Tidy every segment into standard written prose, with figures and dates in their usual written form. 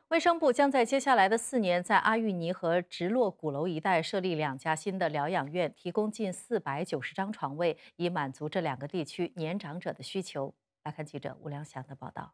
卫生部将在接下来的4年，在阿育尼和直落鼓楼一带设立2家新的疗养院，提供近490张床位，以满足这2个地区年长者的需求。来看记者吴良祥的报道。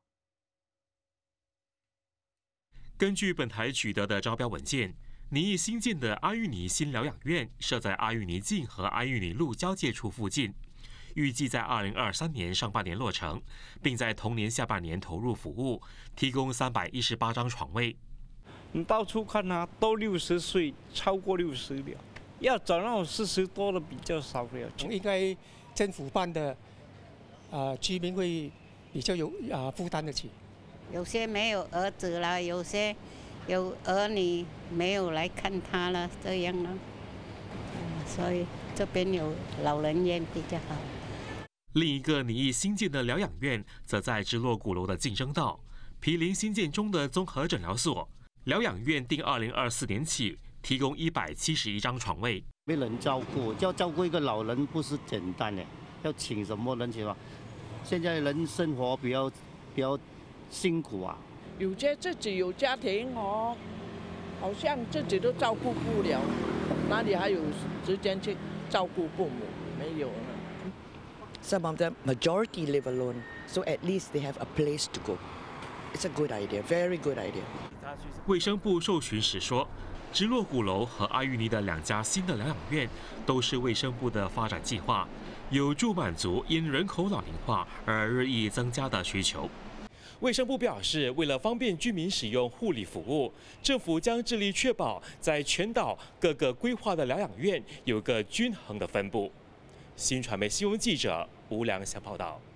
根据本台取得的招标文件，拟议新建的阿育尼新疗养院设在阿育尼径和阿育尼路交界处附近，预计在2023年上半年落成，并在同年下半年投入服务，提供318张床位。 你到处看啊，都60岁，超过60了，要找那种40多的比较少了。 应该政府办的，居民会比较有负担得起。 有些没有儿子了，有些有儿女没有来看他了，这样了，所以这边有老人院比较好。 另一个拟议新建的疗养院则在直落鼓楼的竞争道，毗邻新建中的综合诊疗所。疗养院定2024年起提供171张床位。 没人照顾，要照顾一个老人不是简单的，要请什么人请啊？现在人生活比较辛苦啊。 有些自己有家庭哦，好像自己都照顾不了，哪里还有时间去照顾父母？没有了。 Some of them, majority live alone, so at least they have a place to go. It's a good idea, very good idea. 卫生部受询时说，直落鼓楼和阿育尼的2家新的疗养院都是卫生部的发展计划，有助满足因人口老龄化而日益增加的需求。卫生部表示，为了方便居民使用护理服务，政府将致力确保在全岛各个规划的疗养院有个均衡的分布。新传媒新闻记者吴良祥报道。